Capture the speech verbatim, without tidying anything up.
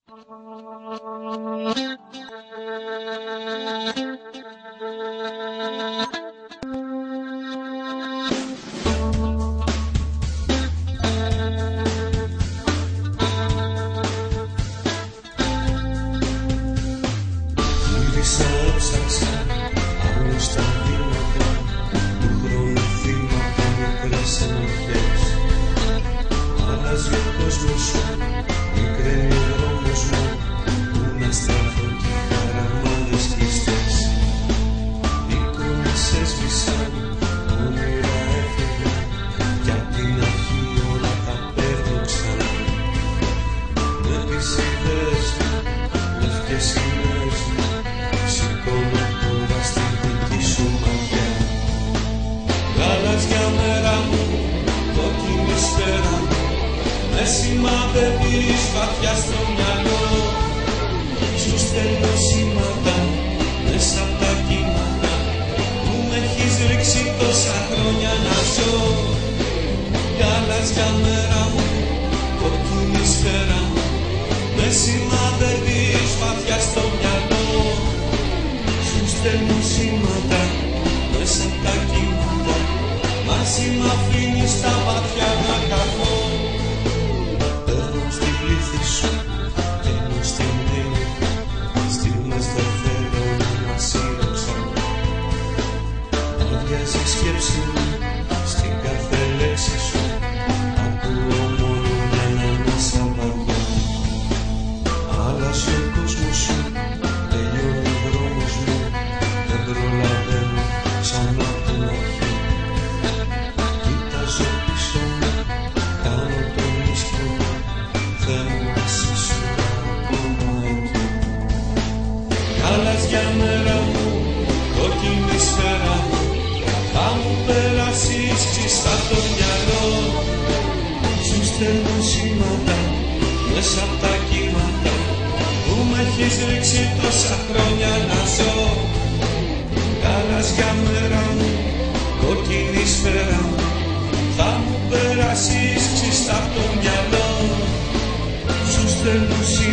Γύρισα, έψαξα άγνωστα βήματα του χρόνου, θύματα, μικρές ενοχές. Άλλαζε ο κόσμος σου, μικραίνει ο δρόμος μου, που να στραφώ κι χαραμάδες κλειστές. Εικόνες έσβησαν, όνειρα έφυγαν, κι απ' την αρχή όλα τα παίρνω ξανά. Με τις ιδέες μου, λευκές σημαίες μου, σηκώνω τώρα στη δική σου μαγιά. Γαλάζια μέρα μου, κόκκινη σφαίρα μου, με σημαδεύεις βαθιά στο μυαλό. Σου στέλνω σήματα μέσα απ' τα κύματα που με έχεις ρίξει τόσα χρόνια να ζω. Γαλάζια μέρα μου, κόκκινη σφαίρα μου, με σημαδεύεις βαθιά στο μυαλό. Σου στέλνω σήματα μέσα απ' τα κύματα, μαζί μ' αφήνεις τα μάτια να καθώ. Παίρνω στη πλήθη σου, καίνω στην ύλη, στιγμές δεν θέλω να σύρω ξανά. Αδειάζει η σκέψη μου στην κάθε λέξη σου, ακούω μόνο μια ανάσα βαριά. Άλλασε ο κόσμος σου, τελειώνει ο δρόμος μου, δεν προλαβαίνω ξανά την αρχή. Κοιτάζω πίσω μου, κάνω τον ίσχυρο μου, Θεέ μου εσύ σου ακόμα εκεί. Γαλάζια μέρα μου, κόκκινη σφαίρα μου, θα μου περάσεις ξιστά το μυαλό. Σου στέλνω σήματα μέσα απ' τα κύματα που με έχεις ρίξει τόσα χρόνια να ζω. Γαλάζια μέρα μου, κόκκινη σφαίρα μου, θα μου περάσεις ξιστά το μυαλό. Σου στέλνω